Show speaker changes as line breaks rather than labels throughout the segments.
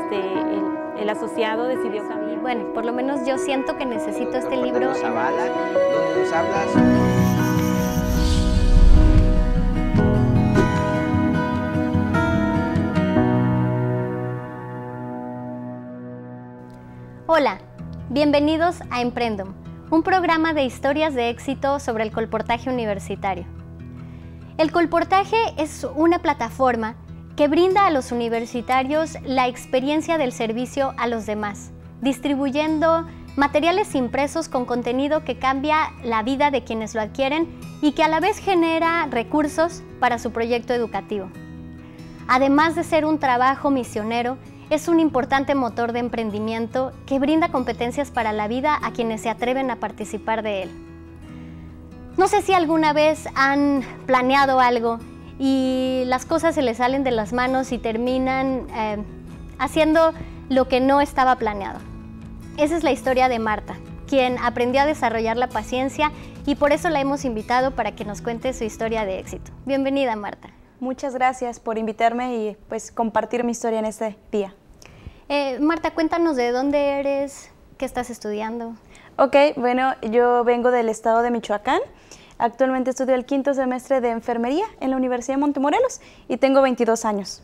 el asociado decidió cambiar.
Bueno, por lo menos yo siento que necesito este libro.
Zavala, donde nos hablas.
Hola, bienvenidos a Emprendum, un programa de historias de éxito sobre el colportaje universitario. El colportaje es una plataforma que brinda a los universitarios la experiencia del servicio a los demás, distribuyendo materiales impresos con contenido que cambia la vida de quienes lo adquieren y que a la vez genera recursos para su proyecto educativo. Además de ser un trabajo misionero, es un importante motor de emprendimiento que brinda competencias para la vida a quienes se atreven a participar de él. No sé si alguna vez han planeado algo y las cosas se les salen de las manos y terminan haciendo lo que no estaba planeado. Esa es la historia de Marta, quien aprendió a desarrollar la paciencia y por eso la hemos invitado para que nos cuente su historia de éxito. Bienvenida, Marta.
Muchas gracias por invitarme y pues compartir mi historia en este día.
Marta, cuéntanos de dónde eres, qué estás estudiando.
Ok, bueno, yo vengo del estado de Michoacán. Actualmente estudio el 5º semestre de enfermería en la Universidad de Montemorelos y tengo 22 años.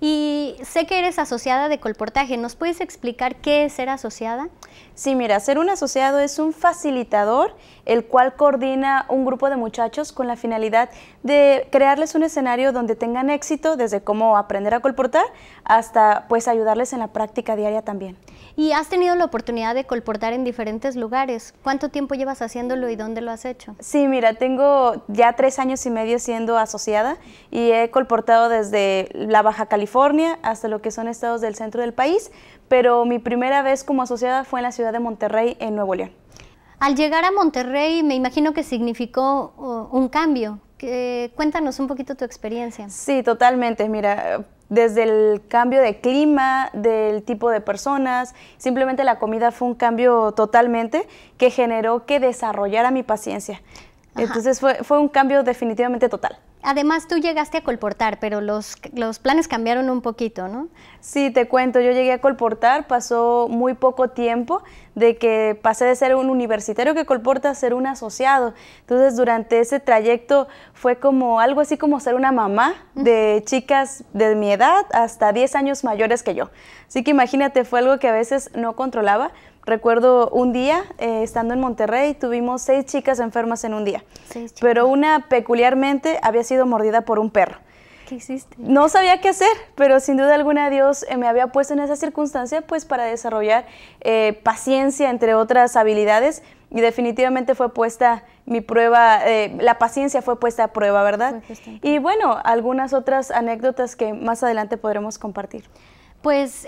Y sé que eres asociada de colportaje. ¿Nos puedes explicar qué es ser asociada?
Sí, mira, ser un asociado es un facilitador, el cual coordina un grupo de muchachos con la finalidad de crearles un escenario donde tengan éxito, desde cómo aprender a colportar hasta pues ayudarles en la práctica diaria también.
Y has tenido la oportunidad de colportar en diferentes lugares. ¿Cuánto tiempo llevas haciéndolo y dónde lo has hecho?
Sí, mira, tengo ya 3 años y medio siendo asociada y he colportado desde la Baja California hasta lo que son estados del centro del país, pero mi primera vez como asociada fue en la ciudad de Monterrey, en Nuevo León.
Al llegar a Monterrey, me imagino que significó un cambio. Cuéntanos un poquito tu experiencia.
Sí, totalmente. Mira, desde el cambio de clima, del tipo de personas, simplemente la comida fue un cambio totalmente que generó que desarrollara mi paciencia. Ajá. Entonces fue un cambio definitivamente total.
Además, tú llegaste a colportar, pero los planes cambiaron un poquito, ¿no?
Sí, te cuento, yo llegué a colportar, pasó muy poco tiempo de que pasé de ser un universitario que colporta a ser un asociado. Entonces, durante ese trayecto fue como algo así como ser una mamá de chicas de mi edad hasta 10 años mayores que yo. Así que imagínate, fue algo que a veces no controlaba. Recuerdo un día, estando en Monterrey, tuvimos 6 chicas enfermas en un día. 6 chicas. Pero una peculiarmente había sido mordida por un perro.
¿Qué hiciste?
No sabía qué hacer, pero sin duda alguna Dios me había puesto en esa circunstancia pues para desarrollar paciencia, entre otras habilidades, y definitivamente fue puesta mi prueba, la paciencia fue puesta a prueba, ¿verdad? Y bueno, algunas otras anécdotas que más adelante podremos compartir.
Pues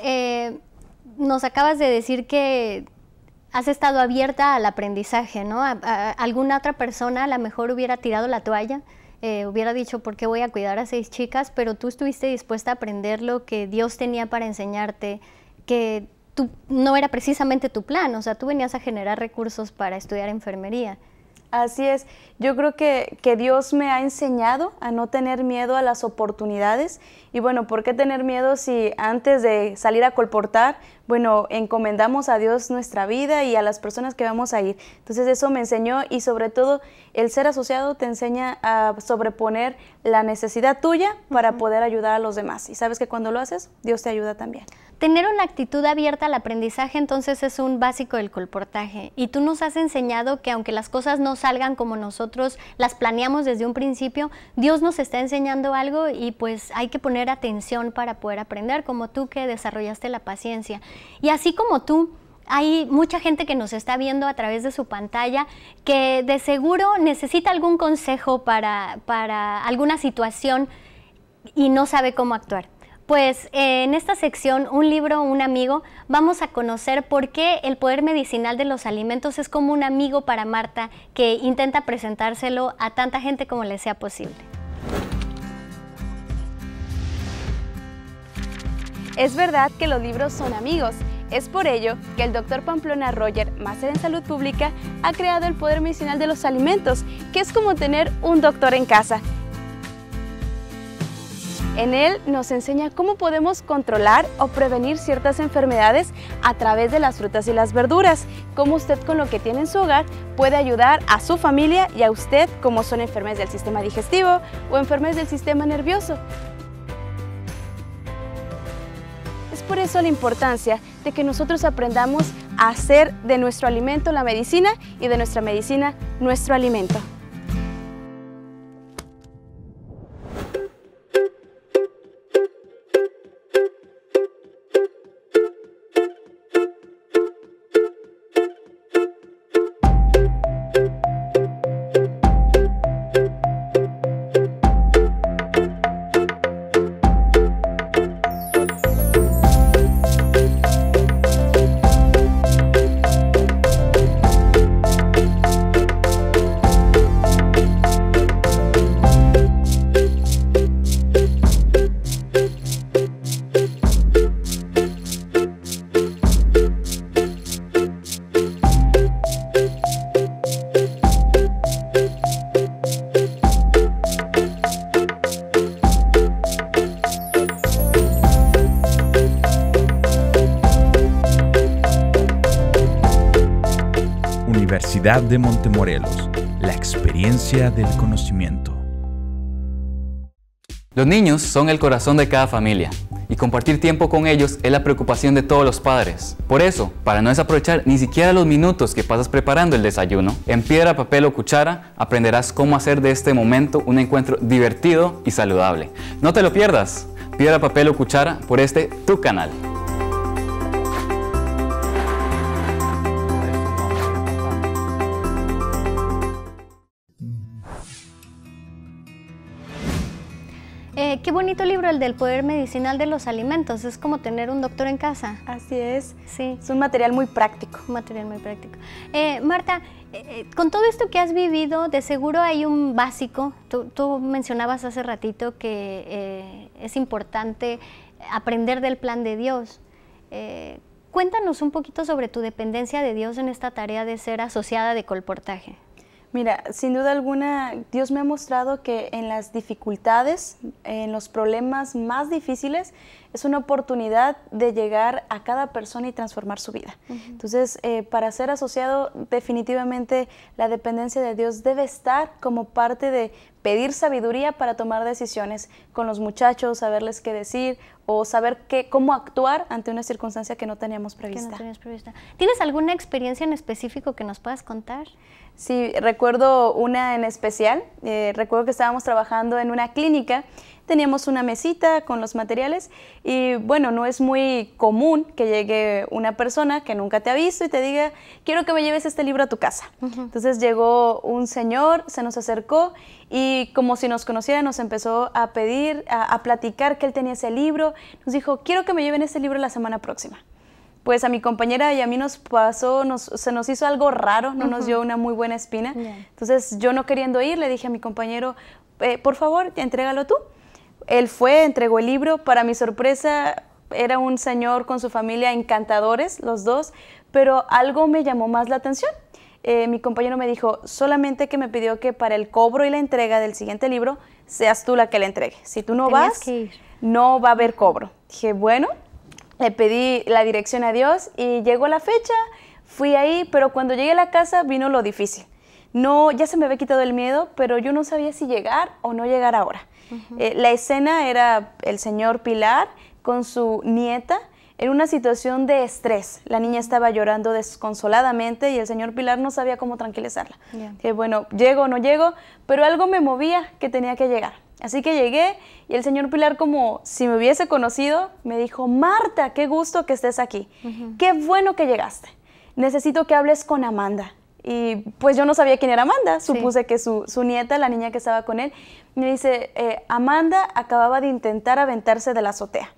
nos acabas de decir que has estado abierta al aprendizaje, ¿no? Alguna otra persona a lo mejor hubiera tirado la toalla, hubiera dicho, ¿por qué voy a cuidar a 6 chicas? Pero tú estuviste dispuesta a aprender lo que Dios tenía para enseñarte, que no era precisamente tu plan, o sea, tú venías a generar recursos para estudiar enfermería.
Así es, yo creo que Dios me ha enseñado a no tener miedo a las oportunidades y bueno, ¿por qué tener miedo si antes de salir a colportar, bueno, encomendamos a Dios nuestra vida y a las personas que vamos a ir? Entonces eso me enseñó y sobre todo el ser asociado te enseña a sobreponer la necesidad tuya para poder ayudar a los demás y sabes que cuando lo haces, Dios te ayuda también.
Tener una actitud abierta al aprendizaje entonces es un básico del colportaje y tú nos has enseñado que aunque las cosas no salgan como nosotros las planeamos desde un principio, Dios nos está enseñando algo y pues hay que poner atención para poder aprender, como tú que desarrollaste la paciencia. Y así como tú, hay mucha gente que nos está viendo a través de su pantalla que de seguro necesita algún consejo para alguna situación y no sabe cómo actuar. Pues en esta sección, un libro, un amigo, vamos a conocer por qué el poder medicinal de los alimentos es como un amigo para Marta que intenta presentárselo a tanta gente como le sea posible.
Es verdad que los libros son amigos. Es por ello que el Dr. Pamplona Roger, máster en salud pública, ha creado el poder medicinal de los alimentos, que es como tener un doctor en casa. En él nos enseña cómo podemos controlar o prevenir ciertas enfermedades a través de las frutas y las verduras, cómo usted con lo que tiene en su hogar puede ayudar a su familia y a usted, como son enfermedades del sistema digestivo o enfermedades del sistema nervioso. Es por eso la importancia de que nosotros aprendamos a hacer de nuestro alimento la medicina y de nuestra medicina nuestro alimento.
Universidad de Montemorelos, la experiencia del conocimiento.
Los niños son el corazón de cada familia y compartir tiempo con ellos es la preocupación de todos los padres. Por eso, para no desaprovechar ni siquiera los minutos que pasas preparando el desayuno, en Piedra, Papel o Cuchara aprenderás cómo hacer de este momento un encuentro divertido y saludable. No te lo pierdas, Piedra, Papel o Cuchara por tu canal.
Qué bonito libro el del poder medicinal de los alimentos, es como tener un doctor en casa.
Así es,
Sí,
es un material muy práctico.
un material muy práctico. Marta, con todo esto que has vivido, de seguro hay un básico, tú mencionabas hace ratito que es importante aprender del plan de Dios. Cuéntanos un poquito sobre tu dependencia de Dios en esta tarea de ser asociada de colportaje.
Mira, sin duda alguna, Dios me ha mostrado que en las dificultades, en los problemas más difíciles, es una oportunidad de llegar a cada persona y transformar su vida. Entonces, para ser asociado, definitivamente la dependencia de Dios debe estar como parte de pedir sabiduría para tomar decisiones con los muchachos, saberles qué decir o saber cómo actuar ante una circunstancia que no teníamos prevista.
¿Tienes alguna experiencia en específico que nos puedas contar?
Sí, recuerdo una en especial. Recuerdo que estábamos trabajando en una clínica, teníamos una mesita con los materiales y bueno, no es muy común que llegue una persona que nunca te ha visto y te diga, quiero que me lleves este libro a tu casa. Entonces llegó un señor, se nos acercó y como si nos conociera nos empezó a pedir, a platicar que él tenía ese libro. Nos dijo, quiero que me lleven este libro la semana próxima. Pues a mi compañera y a mí nos pasó, se nos hizo algo raro, no nos dio una muy buena espina. Entonces yo no queriendo ir, le dije a mi compañero, por favor, entrégalo tú. Él fue, entregó el libro. Para mi sorpresa, era un señor con su familia, encantadores los dos, pero algo me llamó más la atención. Mi compañero me dijo, solamente que me pidió que para el cobro y la entrega del siguiente libro, seas tú la que le entregue. Si tú no vas, no va a haber cobro. Dije, bueno. Le pedí la dirección a Dios y llegó la fecha, fui ahí, pero cuando llegué a la casa vino lo difícil. No, ya se me había quitado el miedo, pero yo no sabía si llegar o no llegar ahora. La escena era el señor Pilar con su nieta en una situación de estrés. La niña estaba llorando desconsoladamente y el señor Pilar no sabía cómo tranquilizarla. Que bueno, llego o no llego, pero algo me movía que tenía que llegar. Así que llegué y el señor Pilar, como si me hubiese conocido, me dijo, Marta, qué gusto que estés aquí. Qué bueno que llegaste. Necesito que hables con Amanda. Y pues yo no sabía quién era Amanda, supuse que su nieta, la niña que estaba con él, me dice, Amanda acababa de intentar aventarse de la azotea.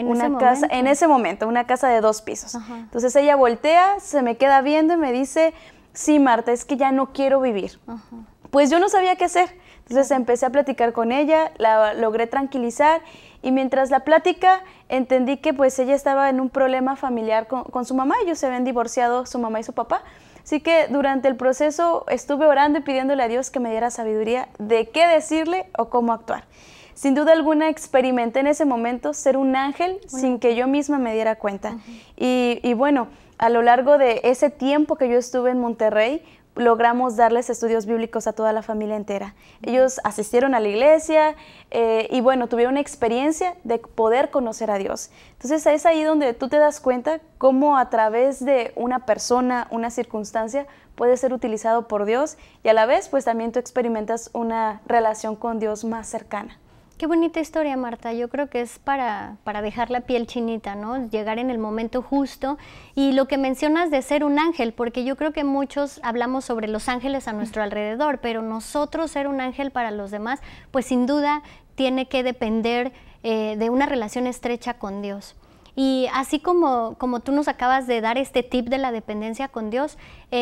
En ese momento, una casa de 2 pisos. Entonces ella voltea, se me queda viendo y me dice, sí, Marta, es que ya no quiero vivir. Pues yo no sabía qué hacer. Entonces empecé a platicar con ella, la logré tranquilizar y mientras la plática entendí que pues ella estaba en un problema familiar con su mamá. Ellos se habían divorciado, su mamá y su papá. Así que durante el proceso estuve orando y pidiéndole a Dios que me diera sabiduría de qué decirle o cómo actuar. Sin duda alguna experimenté en ese momento ser un ángel sin que yo misma me diera cuenta. Y bueno, a lo largo de ese tiempo que yo estuve en Monterrey, logramos darles estudios bíblicos a toda la familia entera. Ellos asistieron a la iglesia y bueno, tuvieron una experiencia de poder conocer a Dios. Entonces es ahí donde tú te das cuenta cómo a través de una persona, una circunstancia, puede ser utilizado por Dios y a la vez pues también tú experimentas una relación con Dios más cercana.
Qué bonita historia, Marta. Yo creo que es para dejar la piel chinita, ¿no? Llegar en el momento justo. Y lo que mencionas de ser un ángel, porque yo creo que muchos hablamos sobre los ángeles a nuestro alrededor, pero nosotros ser un ángel para los demás, pues sin duda tiene que depender de una relación estrecha con Dios. Y así como tú nos acabas de dar este tip de la dependencia con Dios,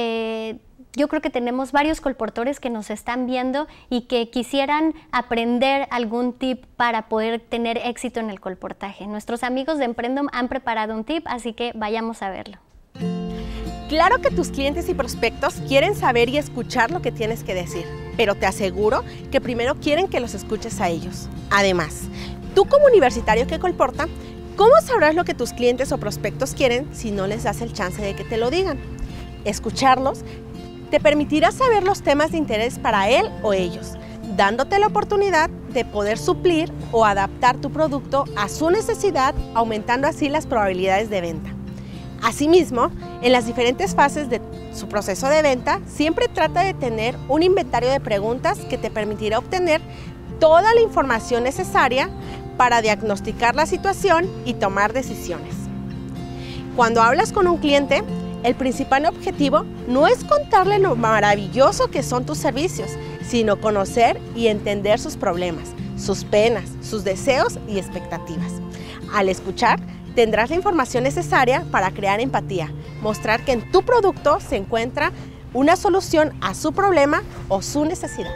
yo creo que tenemos varios colportores que nos están viendo y que quisieran aprender algún tip para poder tener éxito en el colportaje. Nuestros amigos de Emprendom han preparado un tip, así que vayamos a verlo.
Claro que tus clientes y prospectos quieren saber y escuchar lo que tienes que decir, pero te aseguro que primero quieren que los escuches a ellos. Además, tú como universitario que colporta, ¿cómo sabrás lo que tus clientes o prospectos quieren si no les das el chance de que te lo digan? Escucharlos te permitirá saber los temas de interés para él o ellos, dándote la oportunidad de poder suplir o adaptar tu producto a su necesidad, aumentando así las probabilidades de venta. Asimismo, en las diferentes fases de su proceso de venta, siempre trata de tener un inventario de preguntas que te permitirá obtener toda la información necesaria para diagnosticar la situación y tomar decisiones. Cuando hablas con un cliente, el principal objetivo no es contarle lo maravilloso que son tus servicios, sino conocer y entender sus problemas, sus penas, sus deseos y expectativas. Al escuchar, tendrás la información necesaria para crear empatía, mostrar que en tu producto se encuentra una solución a su problema o su necesidad.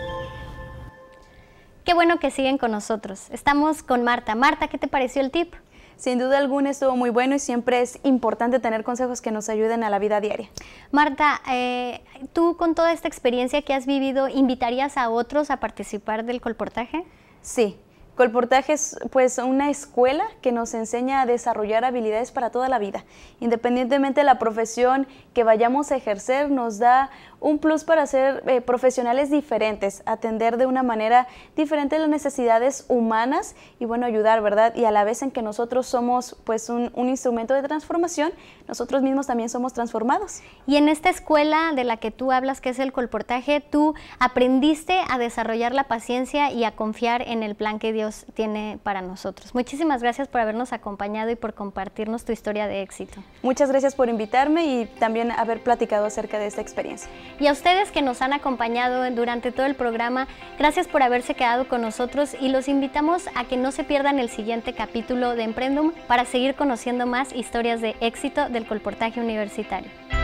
Qué bueno que siguen con nosotros. Estamos con Marta. Marta, ¿qué te pareció el tip?
Sin duda alguna estuvo muy bueno y siempre es importante tener consejos que nos ayuden a la vida diaria.
Marta, tú con toda esta experiencia que has vivido, ¿invitarías a otros a participar del colportaje?
Sí. Colportaje es pues una escuela que nos enseña a desarrollar habilidades para toda la vida. Independientemente de la profesión que vayamos a ejercer, nos da un plus para ser profesionales diferentes, atender de una manera diferente las necesidades humanas y bueno, ayudar, ¿verdad? Y a la vez en que nosotros somos pues un instrumento de transformación, nosotros mismos también somos transformados.
Y en esta escuela de la que tú hablas, que es el colportaje, tú aprendiste a desarrollar la paciencia y a confiar en el plan que Dios tiene para nosotros. Muchísimas gracias por habernos acompañado y por compartirnos tu historia de éxito.
Muchas gracias por invitarme y también haber platicado acerca de esta experiencia.
Y a ustedes que nos han acompañado durante todo el programa, gracias por haberse quedado con nosotros y los invitamos a que no se pierdan el siguiente capítulo de Emprendom para seguir conociendo más historias de éxito del colportaje universitario.